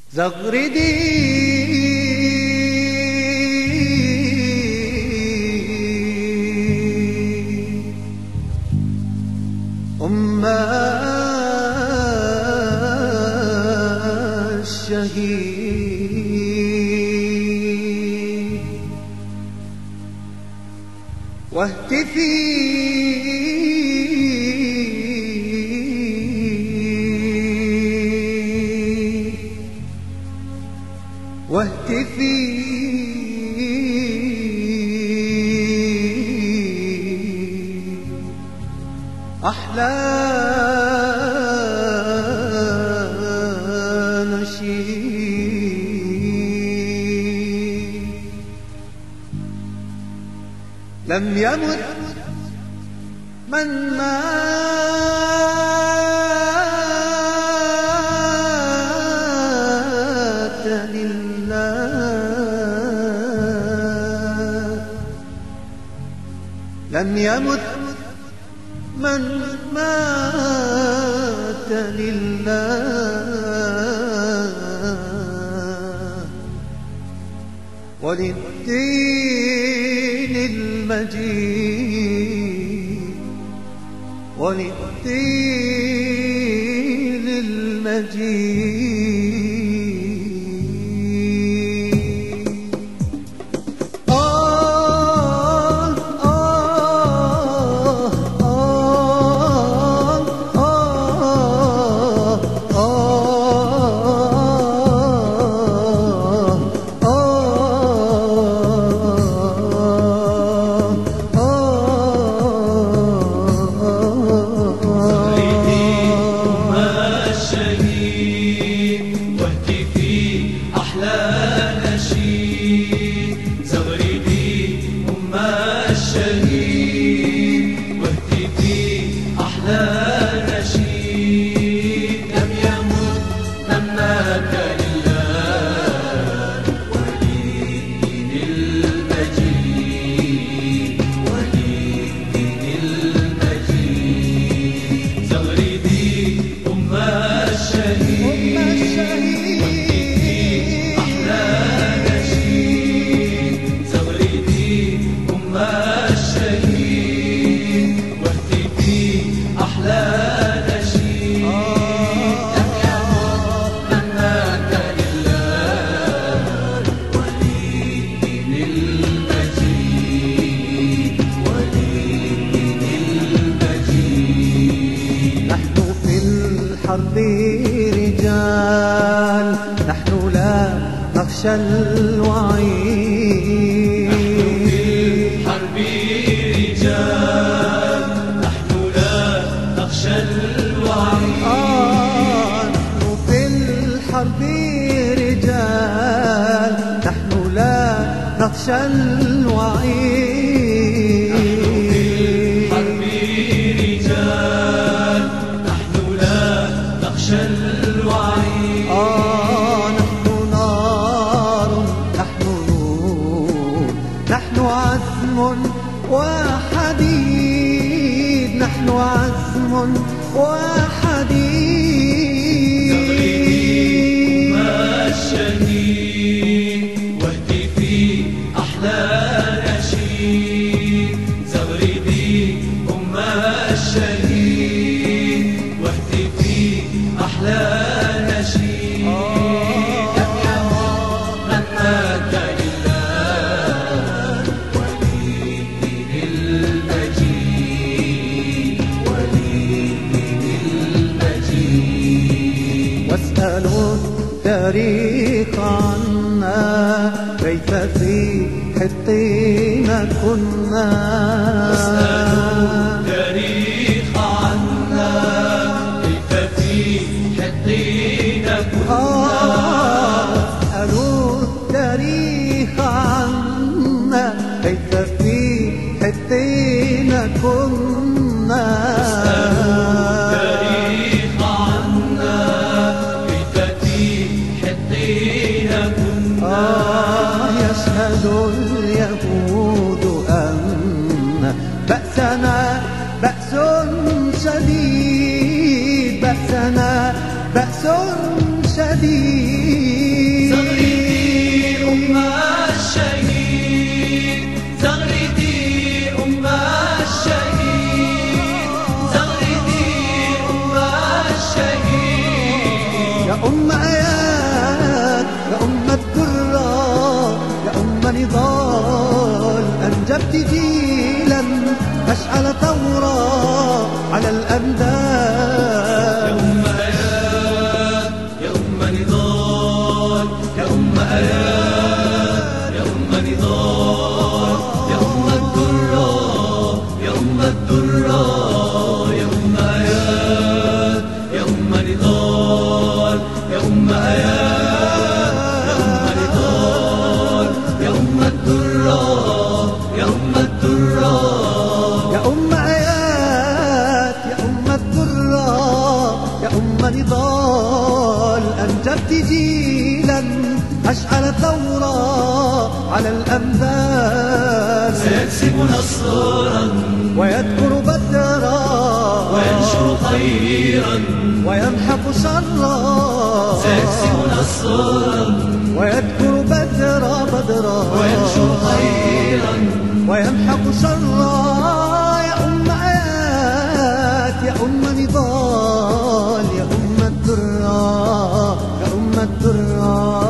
زغردي أم الشهيد واهتفي واهتفي أحلى نشيد لم يمت من مات لله لم يمت من مات لله وللدين المجيد وللدين المجيد الحرب رجال نحن لا نخشى الوعيد نحن في الحرب رجال نحن لا نخشى الوعيد نحن في الحرب رجال نحن لا نخشى الوعيد نحن نار نحن نور نحن عزم وحديد نحن عزم وحديد ما الشهيد واهتفي أحلى نشيد زغردي أم الشهيد واهتفي أحلى واسألوا التاريخ عنا كيف في حطين كنا واسألوا التاريخ عنا كيف في حطين كنا واسألوا التاريخ عنا كيف في حطين كنا يشهد اليهود أن بأسنا بأس شديد بأسنا بأس شديد أم آيات يا أم الدرة يا أم نضال أنجبت جيلا أشعل ثورة على الأنداد. يا أم آيات يا أم نضال يا أم آيات يا أم نضال يا أم الدرة يا أم الدرة يا أم آيات يا أم نضال يا أم آيات يا أم نضال يا أم الدرة يا أم الدرة يا أم آيات يا أم الدرة يا أم نضال أنجبت جيلا أشعل ثورة على الأنبال. سيكسب نصرا ويذكر بدرا وينشر خيرا ويمحق شرا. سيكسب نصرا ويذكر بدرا وينشر خيرا ويمحق شرا. يا أم آيات يا أم نضال يا أم الدرة يا أم الدرة